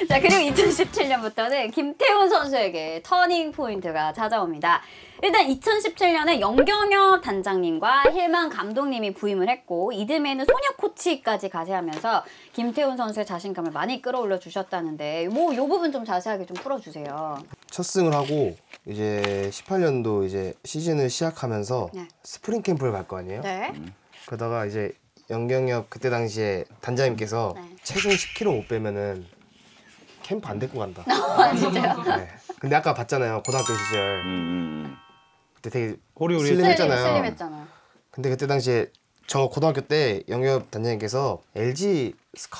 자, 그리고 2017년부터는 김태훈 선수에게 터닝 포인트가 찾아옵니다. 일단 2017년에 영경엽 단장님과 힐만 감독님이 부임을 했고 이듬해에는 소녀 코치까지 가세하면서 김태훈 선수의 자신감을 많이 끌어올려 주셨다는데 뭐 이 부분 좀 자세하게 좀 풀어주세요. 첫 승을 하고 이제 18년도 이제 시즌을 시작하면서 네. 스프링 캠프를 갈 거 아니에요? 네. 그러다가 이제 영경엽 그때 당시에 단장님께서 네. 체중 10kg 못 빼면은 캠프 안 데리고 간다. 아, 진짜요? 네. 근데 아까 봤잖아요, 고등학교 시절. 그때 되게 호리호리 슬림했잖아요. 슬림했잖아요. 근데 그때 당시에 저 고등학교 때 영엽 단장님께서 LG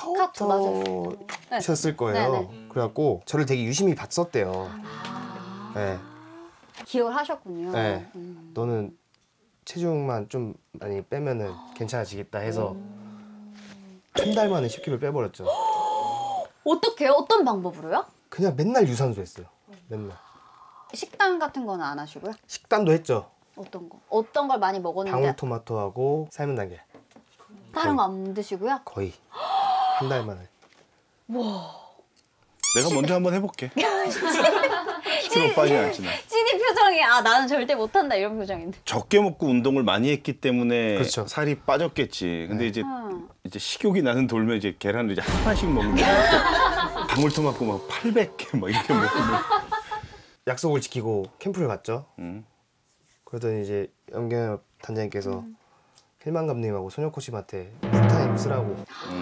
스카우터셨을 거예요. 네네. 그래갖고 저를 되게 유심히 봤었대요. 네. 기억을 하셨군요. 네. 너는 체중만 좀 많이 빼면은 괜찮아지겠다 해서 한 달 만에 10kg 빼버렸죠. 어떻게요? 어떤 방법으로요? 그냥 맨날 유산소 했어요. 맨날. 식단 같은 거는 안 하시고요? 식단도 했죠. 어떤 거? 어떤 걸 많이 먹었는데 방울토마토하고 삶은 달걀. 다른 거 안 드시고요? 거의 한 달 만에. 내가 먼저 한번 해볼게. 10kg 빠지지 않지 나. 찐이 표정이 아 나는 절대 못한다 이런 표정인데. 적게 먹고 운동을 많이 했기 때문에 그렇죠. 살이 빠졌겠지. 근데 네. 이제 식욕이 나는 돌면 이제 계란을 이제 한 판씩 먹는 거야. 방울토마토 막 800개 막 이렇게 먹고. 약속을 지키고 캠프를 갔죠. 음. 그러더니 이제 영경엽 단장님께서 힐만 감독님하고 소녀 코치한테 풀타임 쓰라고.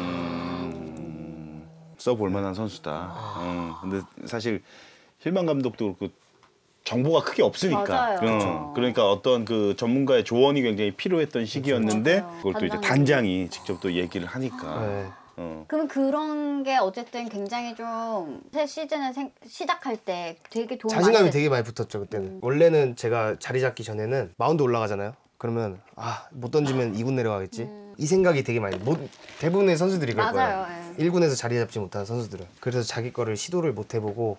써볼 만한 선수다. 근데 사실 힐만 감독도 그렇고 정보가 크게 없으니까. 맞아요. 그렇죠. 그러니까 어떤 그 전문가의 조언이 굉장히 필요했던 시기였는데 맞아요. 그걸 또 이제 단장님. 단장이 직접 또 얘기를 하니까. 네. 그럼 그런 게 어쨌든 굉장히 좀 새 시즌을 시작할 때 되게 도움 자신감이 많이 되게 많이 붙었죠 그때는. 원래는 제가 자리 잡기 전에는 마운드 올라가잖아요. 그러면 못 던지면 2군 내려가겠지. 이 생각이 되게 많이 대부분의 선수들이 그럴 맞아요. 거예요. 예. 1군에서 자리 잡지 못하는 선수들은. 그래서 자기 거를 시도를 못 해보고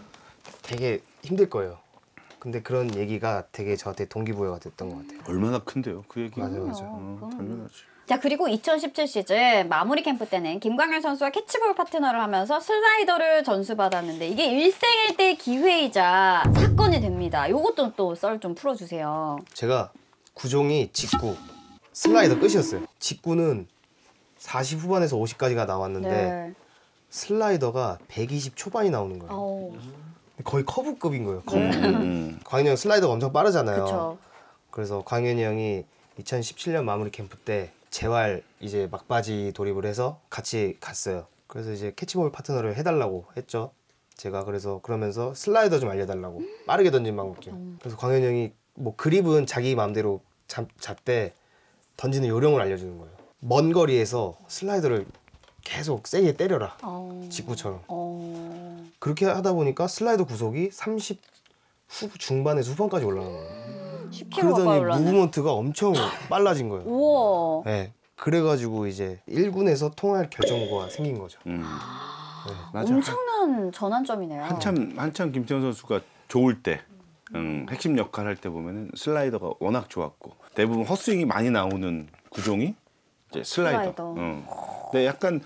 되게 힘들 거예요. 근데 그런 얘기가 되게 저한테 동기부여가 됐던 것 같아요. 얼마나 큰데요, 그 얘기. 맞아요, 맞아요. 당연하지. 자, 그리고 2017 시즌 마무리 캠프 때는 김광현 선수와 캐치볼 파트너를 하면서 슬라이더를 전수받았는데 이게 일생일대 기회이자 사건이 됩니다. 요것 좀 또 썰 좀 풀어주세요. 제가 구종이 직구, 슬라이더 끝이었어요. 직구는 40 후반에서 50까지가 나왔는데 네. 슬라이더가 120 초반이 나오는 거예요. 어, 거의 커브급인 거예요. 커브급. 광현이 형 슬라이더가 엄청 빠르잖아요. 그쵸. 그래서 광현이 형이 2017년 마무리 캠프 때 재활 이제 막바지 돌입을 해서 같이 갔어요. 그래서 이제 캐치볼 파트너를 해달라고 했죠. 제가 그래서 그러면서 슬라이더 좀 알려달라고 빠르게 던진 방법 좀. 그래서 광현이 형이 뭐 그립은 자기 마음대로 잡되 던지는 요령을 알려주는 거예요. 먼 거리에서 슬라이더를 계속 세게 때려라. 직구처럼. 그렇게 하다 보니까 슬라이더 구속이 30 중반에서 후반까지 올라간 거예요. 10kg 그러더니 가까이 올랐네. 무브먼트가 엄청 빨라진 거예요. 우와. 네. 그래가지고 이제 1군에서 통할 결정구가 생긴 거죠. 맞아. 엄청난 전환점이네요. 한참 김태현 선수가 좋을 때 핵심 역할 할 때 보면은 슬라이더가 워낙 좋았고 대부분 헛스윙이 많이 나오는 구종이 이제 슬라이더. 근데 약간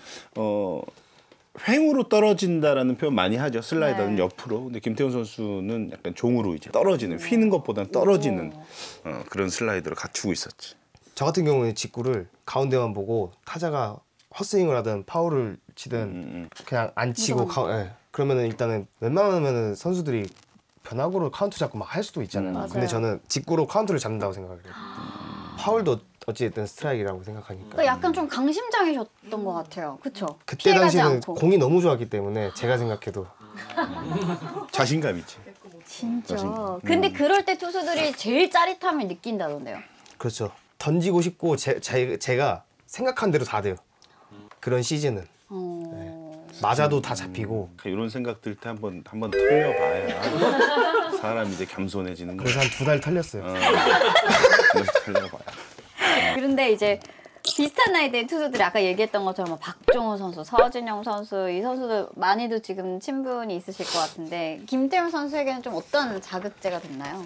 횡으로 떨어진다라는 표현 많이 하죠. 슬라이더는 네. 옆으로. 근데 김태훈 선수는 약간 종으로 이제 떨어지는 휘는 것보다는 떨어지는 그런 슬라이더를 갖추고 있었지. 저 같은 경우는 직구를 가운데만 보고 타자가 헛스윙을 하든 파울을 치든 그냥 안 치고 그러면은 일단은 웬만하면은 선수들이 변화구로 카운트 잡고 막 할 수도 있잖아요. 근데 저는 직구로 카운트를 잡는다고 생각해요. 파울도 어찌됐든 스트라이크라고 생각하니까. 그러니까 약간 좀 강심장이셨던 것 같아요. 그쵸? 그때 피해가지 당시에는 않고. 공이 너무 좋았기 때문에 제가 생각해도 자신감이지. 진짜. 자신감. 근데 그럴 때 투수들이 제일 짜릿함을 느낀다던데요. 그렇죠. 던지고 싶고 제가 생각한 대로 다 돼요. 그런 시즌은 맞아도 다 잡히고. 이런 생각 들 때 한번 털려봐야 사람 이제 겸손해지는 거야. 그래서 한 2달 털렸어요. 털려봐야. 그런데 이제 비슷한 나이대의 투수들이 아까 얘기했던 것처럼 뭐 박종호 선수, 서진영 선수 이 선수들 많이도 지금 친분이 있으실 것 같은데 김태형 선수에게는 좀 어떤 자극제가 됐나요?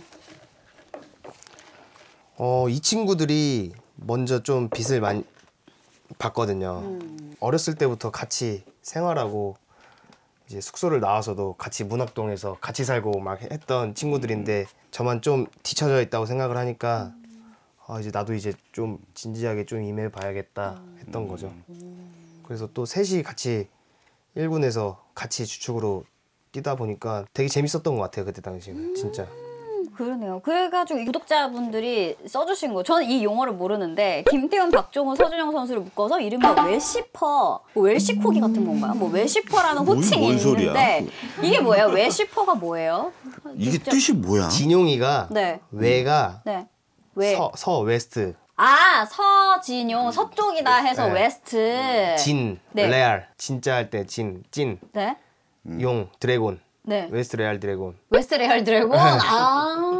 이 친구들이 먼저 좀 빚을 많이 봤거든요. 어렸을 때부터 같이 생활하고 이제 숙소를 나와서도 같이 문학동에서 같이 살고 막 했던 친구들인데 저만 좀 뒤쳐져 있다고 생각을 하니까 이제 나도 이제 좀 진지하게 좀 임해봐야겠다 했던 거죠. 그래서 또 셋이 같이 1군에서 같이 주축으로 뛰다 보니까 되게 재밌었던 것 같아요. 그때 당시에는 진짜. 그러네요. 그래가지고 구독자분들이 써주신 거. 저는 이 용어를 모르는데 김태훈, 박종훈, 서준영 선수를 묶어서 이른바 웰시퍼, 뭐 웰시코기 같은 건가요? 뭐 웰시퍼라는 호칭이 뭔 소리야? 있는데 이게 뭐예요? 웰시퍼가 뭐예요? 이게 직접- 뜻이 뭐야? 진용이가 네. 외가 네. 왜? 서 웨스트, 아, 서진용 서쪽이다 해서 네. 웨스트. 진, 네. 레알 진짜 할 때 진, 네. 용, 드래곤, 네. 웨스트 레알 드래곤. 웨스트 레알 드래곤. 아.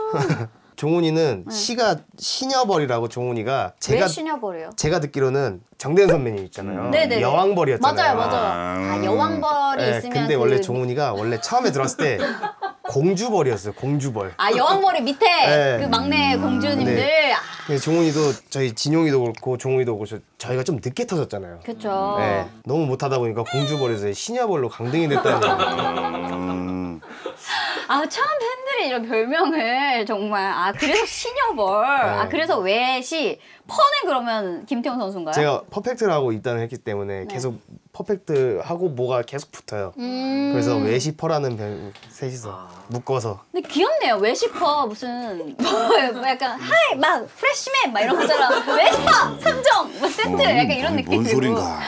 종훈이는 시가 시녀벌이라고 종훈이가 왜 신여벌이에요? 제가 듣기로는 정대현 선배님 있잖아요. 네네네. 여왕벌이었잖아요. 맞아요. 아, 여왕벌이 네, 있으면 근데 원래 종훈이가 원래 처음에 들어왔을 때 공주벌이었어요. 공주벌. 아, 여왕벌이 밑에 네. 그 막내 공주님들. 네. 아, 근데 종훈이도 저희 진용이도 그렇고 종훈이도 그렇고 저희가 좀 늦게 터졌잖아요. 그쵸. 네, 너무 못하다 보니까 공주벌에서 시녀벌로 강등이 됐다는 거예요. 아, 참 팬들이 이런 별명을 정말. 아, 그래서 시녀벌. 아, 그래서 외시. 퍼는 그러면 김태훈 선수인가요? 제가 퍼펙트를 하고 입단을 했기 때문에 네. 계속 퍼펙트 하고 뭐가 계속 붙어요. 그래서 외시퍼라는 별 셋이서 묶어서. 근데 귀엽네요. 외시퍼 무슨 뭐 약간 하이 막 프레시맨 막 이런 거잖아. 외시퍼 3종 뭐 세트 약간 이런 느낌이고. 뭔 소린가?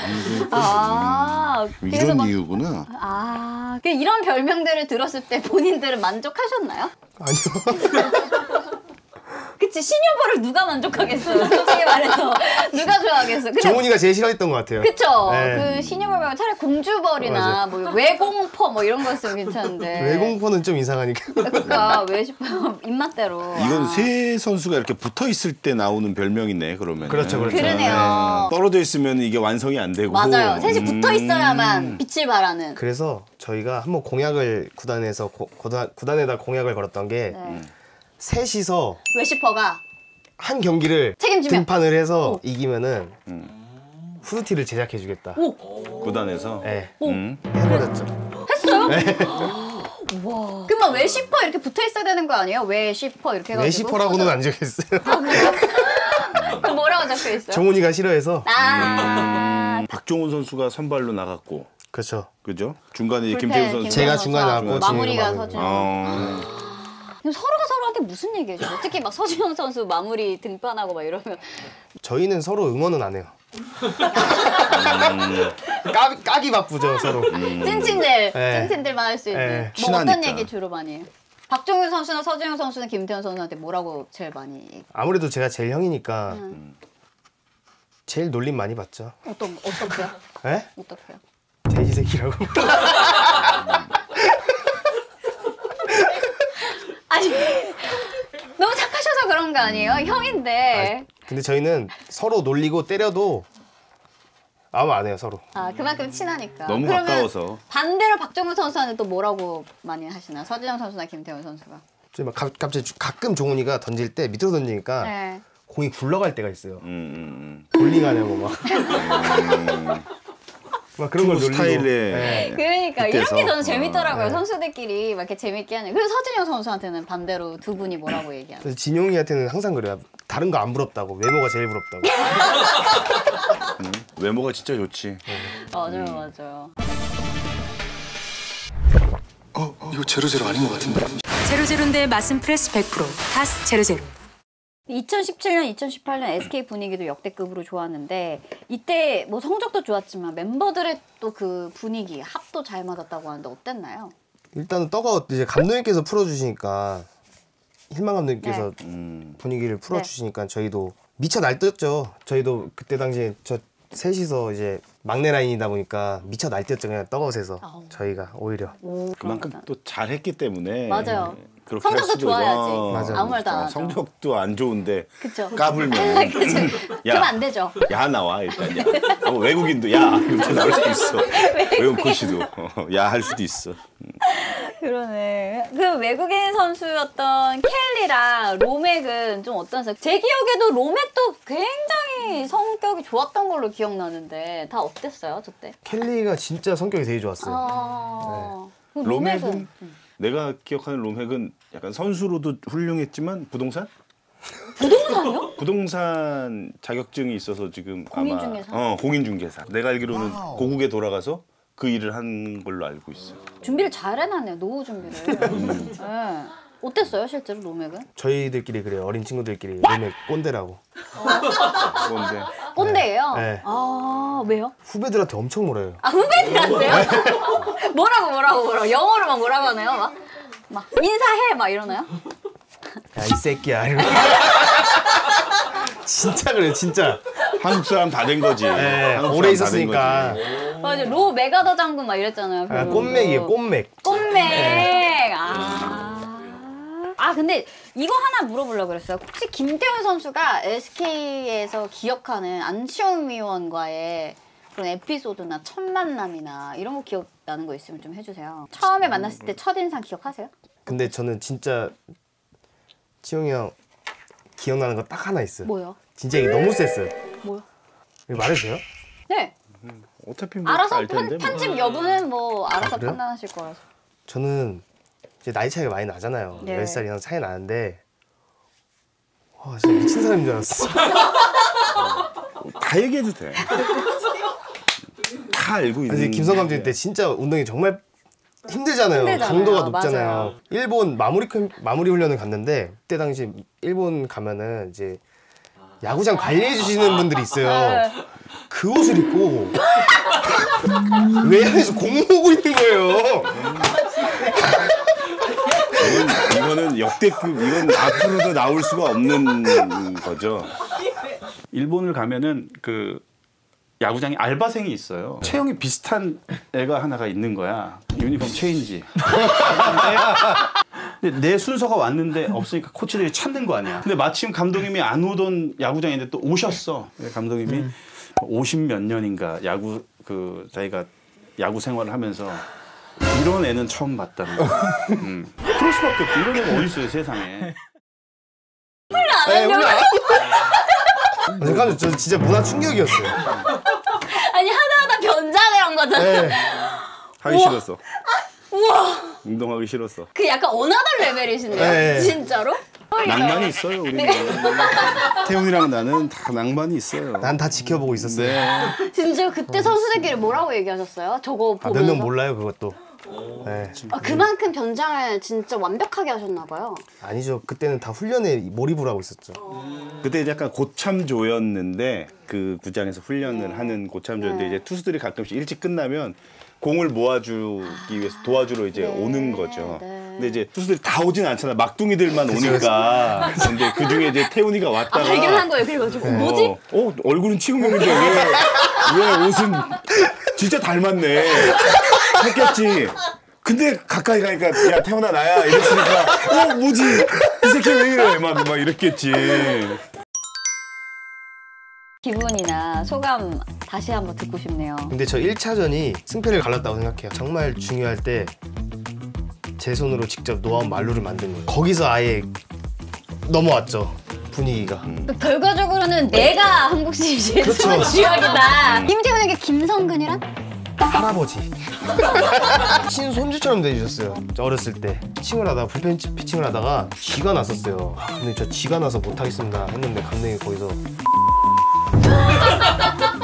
아, 그래서 이런 막 이유구나. 아, 이런 별명들을 들었을 때 본인들은 만족하셨나요? 아니요. 그치, 시녀벌을 누가 만족하겠어요. 솔직히 말해서 누가 좋아하겠어. 근데 종훈이가 제일 싫어했던 것 같아요. 그쵸. 네. 그 시녀벌 말고 차라리 공주벌이나 뭐 외공퍼 뭐 이런 거였으면 괜찮은데. 외공포는 좀 이상하니까. 그러니까 외시퍼 입맛대로. 이건 아. 세 선수가 이렇게 붙어 있을 때 나오는 별명이네. 그러면. 그렇죠, 그렇죠. 그러네요. 떨어져 있으면 이게 완성이 안 되고. 맞아요. 셋이 붙어 있어야만 빛을 발하는. 그래서 저희가 한번 공약을 구단에서 구단에다 공약을 걸었던 게 네. 셋이서 외시퍼가 한 경기를 책임지면. 등판을 해서 이기면은 후드티를 제작해주겠다. 구단에서. 네, 음. 해버렸죠. 했어요? 와. 그러면 외시퍼 이렇게 붙어 있어야 되는 거 아니에요? 외시퍼 이렇게 해가지고. 외시퍼라고는 안 적혀있어요. 그럼 뭐라고 적혀 있어요? 종훈이가 싫어해서. 박종훈 선수가 선발로 나갔고. 그렇죠. 그죠? 중간에 불펜, 김태우 선수. 김태우 제가 선수 중간에 나왔고 마무리가 진영이가 서준영. 어. 그럼 서로가 서로한테 무슨 얘기해줘요? 특히 막 서준영 선수 마무리 등판하고 막 이러면 저희는 서로 응원은 안 해요. 까기 바쁘죠 서로. 찐친들, 네. 찐친들만 할 수 있는. 네. 뭐 친하니까. 어떤 얘기 주로 많이 해요? 박종훈 선수나 서준영 선수는 김태훈 선수한테 뭐라고 제일 많이 얘기해요? 아무래도 제가 제일 형이니까 제일 놀림 많이 받죠. 어떻게요? 에? 어떻게요? 돼지 새끼라고. 아니 너무 착하셔서 그런 거 아니에요? 형인데. 근데 저희는 서로 놀리고 때려도 아무 안 해요 서로. 아, 그만큼 친하니까. 너무 그러면 가까워서. 반대로 박정훈 선수한테 또 뭐라고 많이 하시나? 서준영 선수나 김태훈 선수가. 저희 막 갑자기 가끔 종훈이가 던질 때 밑으로 던지니까 네. 공이 굴러갈 때가 있어요. 볼링하냐고 막. 막 그런 걸 놀리고. 스타일의 네. 그러니까 이런 그때서. 게 저는 재밌더라고요. 네. 선수들끼리 막 이렇게 재밌게 하는. 그래서 서준영 선수한테는 반대로 두 분이 뭐라고 얘기하나? 그래서 진용이한테는 항상 그래요. 다른 거 안 부럽다고. 외모가 제일 부럽다고. 외모가 진짜 좋지. 맞아요, 맞아요. 이거 제로제로 아닌 것 같은데. 제로제로인데 맛은 프레스 100%. 다스 제로제로. 2017년, 2018년 SK 분위기도 역대급으로 좋았는데 이때 뭐 성적도 좋았지만 멤버들의 또 그 분위기, 합도 잘 맞았다고 하는데 어땠나요? 일단은 떡어 이제 감독님께서 풀어주시니까 힐만 감독님께서 분위기를 풀어주시니까 저희도 미쳐 날뛰었죠. 저희도 그때 당시에 저 셋이서 이제 막내 라인이다 보니까 미쳐 날뛰었죠. 그냥 떡어에서 저희가 오히려. 그만큼 그렇구나. 또 잘했기 때문에. 맞아요. 그렇게 성적도 할 수도 좋아야지. 있고. 맞아. 아무 말도 안 하죠. 성적도 안 좋은데 그쵸. 까불면 그러면 안 되죠. 야 나와 일단 야. 외국인도 야 이렇게 나올 수도 있어. 외국 코치도 야 할 수도 있어. 그러네. 그 외국인 선수였던 켈리랑 로맥은 좀 어떠세요? 제 기억에도 로맥도 굉장히 굉장히 성격이 좋았던 걸로 기억나는데 다 어땠어요, 저 때? 켈리가 진짜 성격이 되게 좋았어요. 그 롬핵은 내가 기억하는 롬핵은 약간 선수로도 훌륭했지만 부동산? 부동산이요? 부동산 자격증이 있어서 지금 공인중개사? 공인중개사. 내가 알기로는 고국에 돌아가서 그 일을 한 걸로 알고 있어요. 준비를 잘 해놨네요, 노후 준비를. 네. 어땠어요, 실제로 롬핵은? 저희들끼리 그래요. 어린 친구들끼리 롬핵 꼰대라고. 그런데 꼰대예요? 네. 아, 왜요? 후배들한테 엄청 몰아요. 아, 후배들한테요? 뭐라고? 영어로 막 뭐라고 하나요? 막 인사해 막 이러나요? 야, 이 새끼야. 이러고. 진짜 그래요, 진짜. 한국 사람 다 된 거지. 네, 한국 오래 사람 다된 있었으니까. 거지. 맞아, 로 메가더 장군 막 이랬잖아요. 아, 꼰맥이에요, 꼰맥. 꼰맥. 근데 이거 하나 물어보려고 그랬어요. 혹시 김태훈 선수가 SK에서 기억하는 안치홍 위원과의 그런 에피소드나 첫 만남이나 이런 거 기억나는 거 있으면 좀 해주세요. 처음에 만났을 때 첫인상 기억하세요? 근데 저는 진짜 치용이 형 기억나는 거 딱 하나 있어요. 뭐요? 진짜 이게 너무 셌어요. 뭐요? 이거 말해도 돼요? 네. 어차피 뭐 알아서 알 텐데. 뭐. 편집 여부는 뭐 알아서 그래요? 판단하실 거라서. 저는 이제 나이 차이가 많이 나잖아요. 네. 10살 이상 차이 나는데 와, 진짜 미친 사람인 줄 알았어. 다 얘기해도 돼. 다 알고 있는. 아니, 김성 감독님 때 진짜 운동이 정말 힘들잖아요. 힘들잖아요. 강도가 높잖아요. 맞아요. 일본 마무리 훈련을 갔는데 그때 당시 일본 가면은 이제 야구장 관리해 주시는 분들이 있어요. 그 옷을 입고 외야에서 공 모으고 있는 거예요. 이거는 역대급. 이건 앞으로도 나올 수가 없는 거죠. 일본을 가면은 그 야구장에 알바생이 있어요. 체형이 비슷한 애가 하나가 있는 거야. 유니폼 체인지. 근데 내 순서가 왔는데 없으니까 코치들이 찾는 거 아니야. 근데 마침 감독님이 안 오던 야구장인데 또 오셨어. 감독님이 50 몇 년인가 자기가 야구 생활을 하면서 이런 애는 처음 봤다는 거. 그럴 수밖에 없고 이런 애가 어디 있어요 세상에. 잠깐만, 저 진짜 문화 충격이었어요. 아니 하다 변장을 한 거잖아요. 네. 하기 싫었어. 우와. 운동하기 싫었어. 그 약간 어나더 레벨이신데요? 네. 진짜로? 낭만이 있어요 우리는. 태훈이랑 나는 다 낭만이 있어요. 난 다 지켜보고 있었어요. 네. 진짜 그때 선수들끼리 뭐라고 얘기하셨어요? 저거 보면서? 몇 명 몰라요, 그것도. 네. 그만큼 변장을 진짜 완벽하게 하셨나 봐요. 아니죠. 그때는 다 훈련에 몰입을 하고 있었죠. 그때 약간 고참조였는데 그 구장에서 훈련을 하는 고참조인데 이제 투수들이 가끔씩 일찍 끝나면 공을 모아주기 위해서 도와주러 이제 오는 거죠. 근데 이제 투수들이 다 오진 않잖아. 막둥이들만 오니까. 근데 그 중에 이제 태훈이가 왔다가 발견한 거예요. 그래가지고 뭐지? 얼굴은 치국명인데 왜 옷은 진짜 닮았네. 했겠지. 근데 가까이 가니까 야 태훈아 나야 이랬으니까 뭐지 이 새끼 왜 이래 막 이랬겠지. 기분이나 소감 다시 한번 듣고 싶네요. 근데 저 1차전이 승패를 갈랐다고 생각해요. 정말 중요할 때 제 손으로 직접 놓아온 말루를 만든 거예요. 거기서 아예 넘어왔죠, 분위기가. 결과적으로는 내가 한국 시리즈의 그렇죠. 주역이다. 김태훈에게 김성근이란? 할아버지. 친손주처럼 대해주셨어요. 저 어렸을 때 피칭을 하다가 불펜 피칭을 하다가 쥐가 났었어요. 근데 저 쥐가 나서 못하겠습니다 했는데 감독님이 거기서